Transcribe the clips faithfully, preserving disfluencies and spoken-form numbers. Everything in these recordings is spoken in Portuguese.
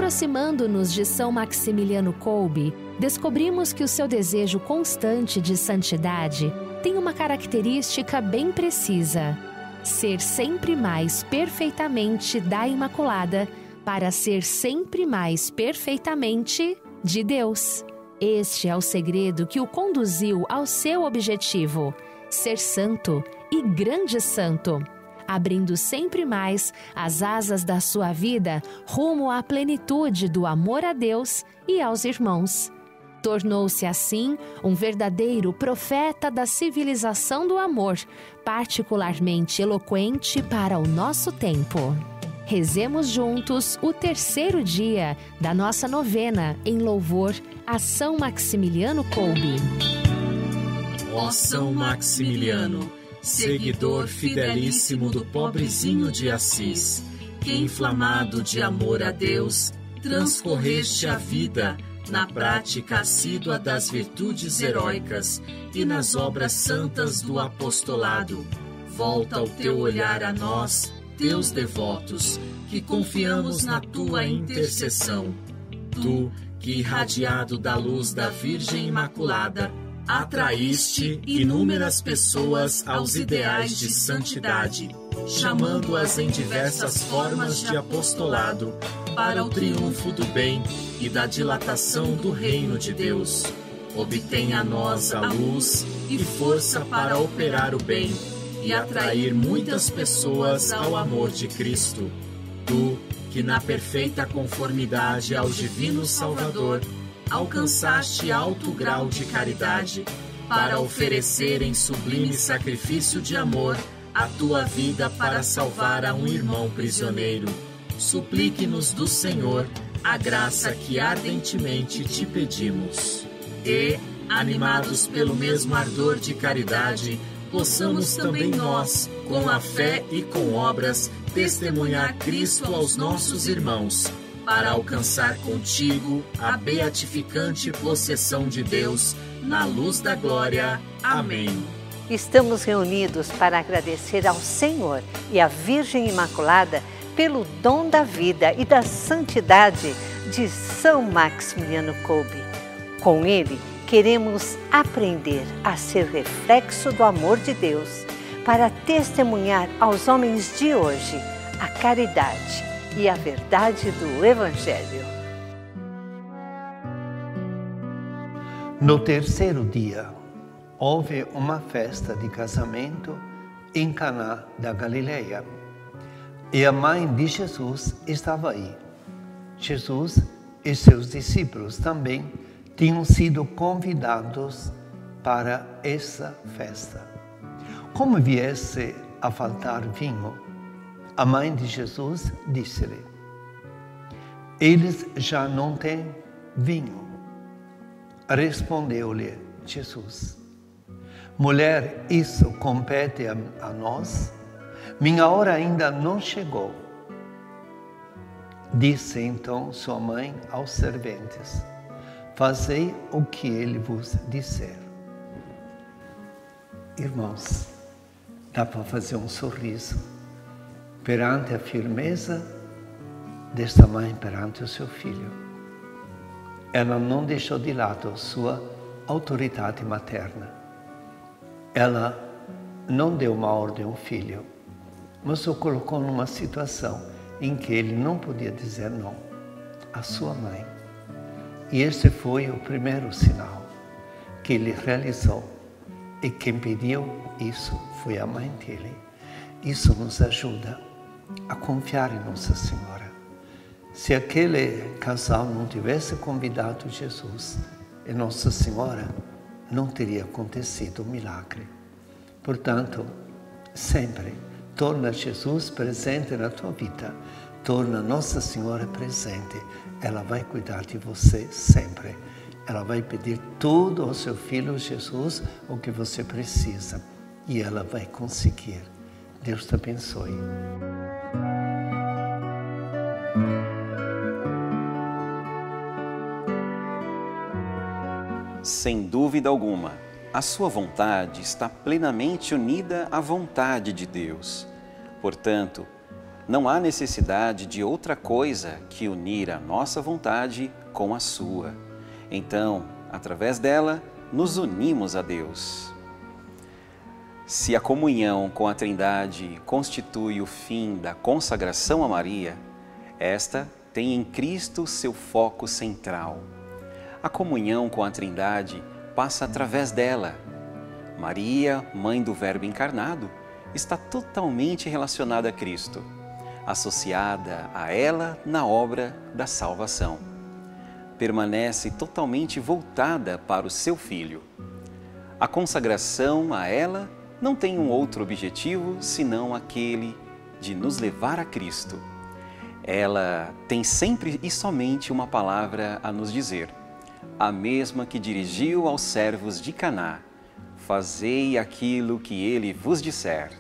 Aproximando-nos de São Maximiliano Kolbe, descobrimos que o seu desejo constante de santidade tem uma característica bem precisa: ser sempre mais perfeitamente da Imaculada, para ser sempre mais perfeitamente de Deus. Este é o segredo que o conduziu ao seu objetivo, ser santo e grande santo, abrindo sempre mais as asas da sua vida rumo à plenitude do amor a Deus e aos irmãos. Tornou-se assim um verdadeiro profeta da civilização do amor, particularmente eloquente para o nosso tempo. Rezemos juntos o terceiro dia da nossa novena em louvor a São Maximiliano Kolbe. Ó São Maximiliano, seguidor fidelíssimo do pobrezinho de Assis, que inflamado de amor a Deus, transcorreste a vida na prática assídua das virtudes heróicas e nas obras santas do apostolado. Volta o teu olhar a nós, teus devotos, que confiamos na tua intercessão. Tu, que irradiado da luz da Virgem Imaculada, atraíste inúmeras pessoas aos ideais de santidade, chamando-as em diversas formas de apostolado para o triunfo do bem e da dilatação do reino de Deus. Obtém a nós a luz e força para operar o bem e atrair muitas pessoas ao amor de Cristo. Tu, que na perfeita conformidade ao Divino Salvador, alcançaste alto grau de caridade, para oferecer em sublime sacrifício de amor a tua vida para salvar a um irmão prisioneiro. Suplique-nos do Senhor a graça que ardentemente te pedimos. E, animados pelo mesmo ardor de caridade, possamos também nós, com a fé e com obras, testemunhar Cristo aos nossos irmãos, para alcançar contigo a beatificante possessão de Deus na luz da glória. Amém. Estamos reunidos para agradecer ao Senhor e à Virgem Imaculada pelo dom da vida e da santidade de São Maximiliano Kolbe. Com ele, queremos aprender a ser reflexo do amor de Deus, para testemunhar aos homens de hoje a caridade e a verdade do Evangelho. No terceiro dia, houve uma festa de casamento em Caná da Galileia. E a mãe de Jesus estava aí. Jesus e seus discípulos também tinham sido convidados para essa festa. Como viesse a faltar vinho, a mãe de Jesus disse-lhe: eles já não têm vinho. Respondeu-lhe Jesus: mulher, isso compete a, a nós? Minha hora ainda não chegou. Disse então sua mãe aos serventes: fazei o que ele vos disser. Irmãos, dá para fazer um sorriso perante a firmeza desta mãe perante o seu filho. Ela não deixou de lado sua autoridade materna. Ela não deu uma ordem ao filho, mas o colocou numa situação em que ele não podia dizer não à sua mãe. E esse foi o primeiro sinal que ele realizou. E quem pediu isso foi a mãe dele. Isso nos ajuda a confiar em Nossa Senhora. Se aquele casal não tivesse convidado Jesus e Nossa Senhora, não teria acontecido o milagre. Portanto, sempre torna Jesus presente na tua vida. Torna Nossa Senhora presente. Ela vai cuidar de você sempre. Ela vai pedir tudo ao seu Filho Jesus, o que você precisa. E ela vai conseguir. Deus te abençoe. Sem dúvida alguma, a sua vontade está plenamente unida à vontade de Deus. Portanto, não há necessidade de outra coisa que unir a nossa vontade com a sua. Então, através dela, nos unimos a Deus. Se a comunhão com a Trindade constitui o fim da consagração a Maria, esta tem em Cristo seu foco central. A comunhão com a Trindade passa através dela. Maria, mãe do Verbo encarnado, está totalmente relacionada a Cristo, associada a ela na obra da salvação. Permanece totalmente voltada para o seu Filho. A consagração a ela não tem um outro objetivo senão aquele de nos levar a Cristo. Ela tem sempre e somente uma palavra a nos dizer, a mesma que dirigiu aos servos de Caná: fazei aquilo que ele vos disser.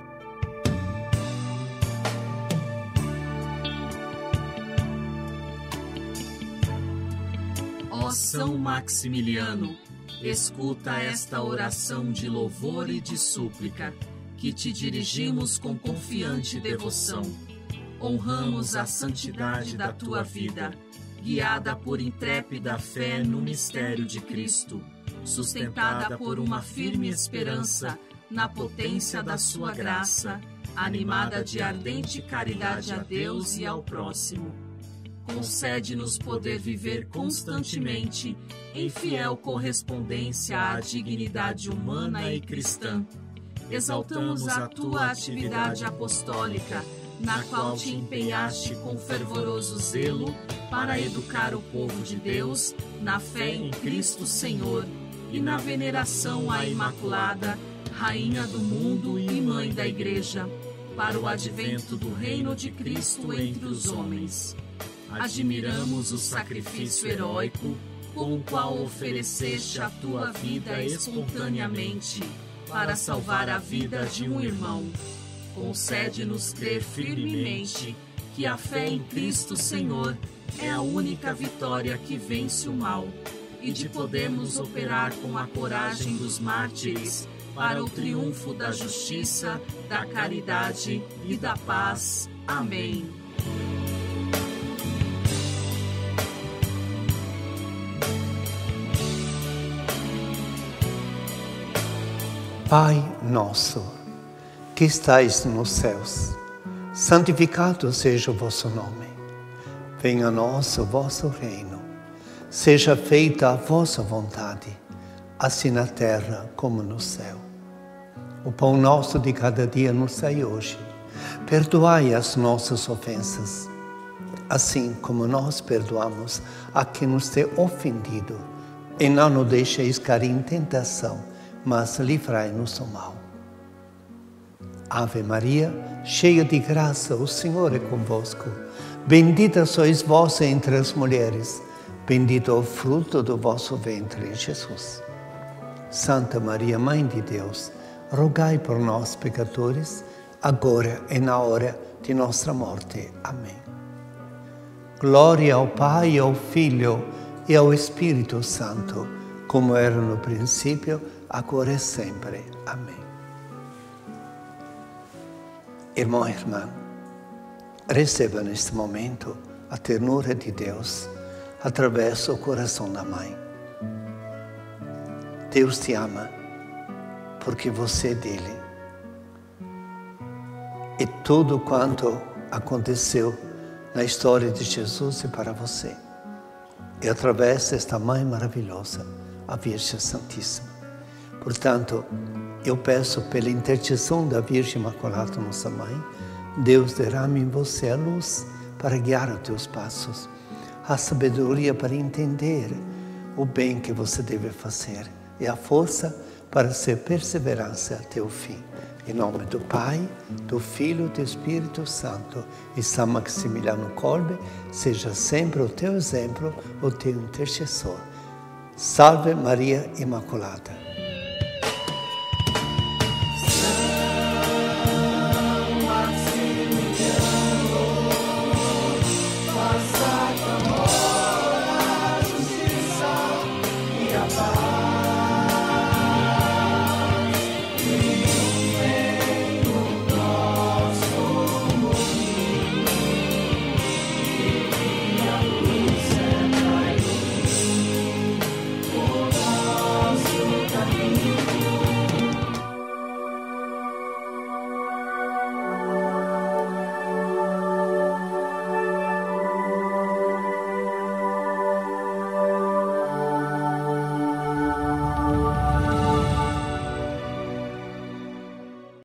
Ó São Maximiliano, escuta esta oração de louvor e de súplica, que te dirigimos com confiante devoção. Honramos a santidade da tua vida, guiada por intrépida fé no mistério de Cristo, sustentada por uma firme esperança na potência da sua graça, animada de ardente caridade a Deus e ao próximo. Concede-nos poder viver constantemente em fiel correspondência à dignidade humana e cristã. Exaltamos a tua atividade apostólica, na qual te empenhaste com fervoroso zelo para educar o povo de Deus na fé em Cristo Senhor e na veneração à Imaculada, Rainha do mundo e Mãe da Igreja, para o advento do reino de Cristo entre os homens. Admiramos o sacrifício heróico com o qual ofereceste a tua vida espontaneamente para salvar a vida de um irmão. Concede-nos crer firmemente que a fé em Cristo Senhor é a única vitória que vence o mal, e de podermos operar com a coragem dos mártires para o triunfo da justiça, da caridade e da paz. Amém. Pai nosso, que estais nos céus, santificado seja o vosso nome. Venha a nós o vosso reino. Seja feita a vossa vontade, assim na terra como no céu. O pão nosso de cada dia nos dai hoje. Perdoai as nossas ofensas, assim como nós perdoamos a quem nos tem ofendido. E não nos deixeis cair em tentação, mas livrai-nos do mal. Ave Maria, cheia de graça, o Senhor é convosco. Bendita sois vós entre as mulheres, bendito é o fruto do vosso ventre, Jesus. Santa Maria, Mãe de Deus, rogai por nós, pecadores, agora e na hora de nossa morte. Amém. Glória ao Pai, ao Filho e ao Espírito Santo, como era no princípio, agora e sempre. Amém. Irmão e irmã, receba neste momento a ternura de Deus através do coração da mãe. Deus te ama porque você é dele. E tudo quanto aconteceu na história de Jesus é para você. E através desta mãe maravilhosa, a Virgem Santíssima. Portanto, eu peço pela intercessão da Virgem Imaculada, nossa Mãe, Deus derrame em você a luz para guiar os teus passos, a sabedoria para entender o bem que você deve fazer e a força para ser perseverança até o fim. Em nome do Pai, do Filho e do Espírito Santo, e São Maximiliano Kolbe seja sempre o teu exemplo, o teu intercessor. Salve Maria Imaculada.